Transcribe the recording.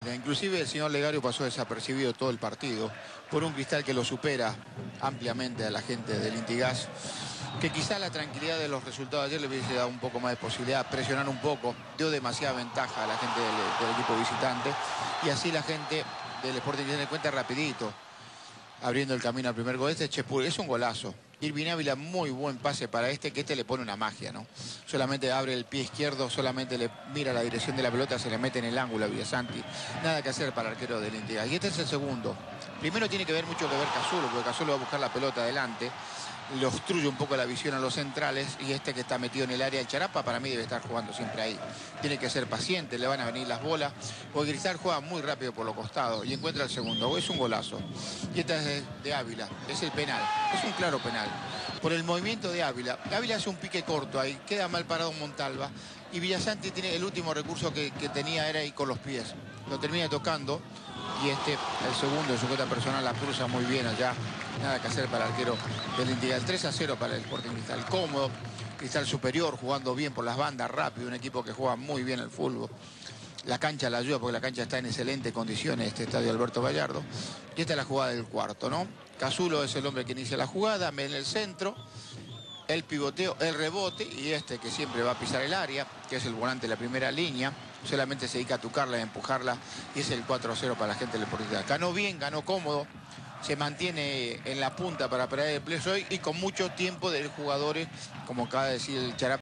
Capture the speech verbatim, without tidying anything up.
Inclusive el señor Legario pasó desapercibido todo el partido por un Cristal que lo supera ampliamente a la gente del Intigas, que quizá la tranquilidad de los resultados de ayer le hubiese dado un poco más de posibilidad, presionar un poco, dio demasiada ventaja a la gente del, del equipo visitante, y así la gente del Sporting se da cuenta rapidito, abriendo el camino al primer gol. Este Chepur es un golazo. Irvin Ávila, muy buen pase para este, que este le pone una magia, ¿no? Solamente abre el pie izquierdo, solamente le mira la dirección de la pelota, se le mete en el ángulo a Villasanti. Nada que hacer para el arquero del Intigas. Y este es el segundo. Primero tiene que ver mucho que ver Casulo, porque Casulo va a buscar la pelota adelante, le obstruye un poco la visión a los centrales, y este que está metido en el área, el Charapa, para mí debe estar jugando siempre ahí. Tiene que ser paciente, le van a venir las bolas, porque Cristal juega muy rápido por los costados y encuentra el segundo. Es un golazo. Y esta es de, de Ávila, es el penal, es un claro penal. Por el movimiento de Ávila, Ávila hace un pique corto ahí, queda mal parado Montalva, y Villasanti tiene el último recurso que, que tenía, era ir con los pies. Lo termina tocando, y este, el segundo en su cuenta personal, la cruza muy bien allá. Nada que hacer para el arquero del Intigas. tres a cero para el Sporting Cristal. Cómodo, Cristal superior, jugando bien por las bandas, rápido. Un equipo que juega muy bien el fútbol. La cancha la ayuda, porque la cancha está en excelentes condiciones, este estadio Alberto Gallardo. Y esta es la jugada del cuarto, ¿no? Casulo es el hombre que inicia la jugada, en el centro, el pivoteo, el rebote, y este que siempre va a pisar el área, que es el volante de la primera línea, solamente se dedica a tocarla y a empujarla, y es el cuatro a cero para la gente del Sporting. Ganó bien, ganó cómodo, se mantiene en la punta para pelear el play y con mucho tiempo de jugadores, como acaba de decir el Charapa.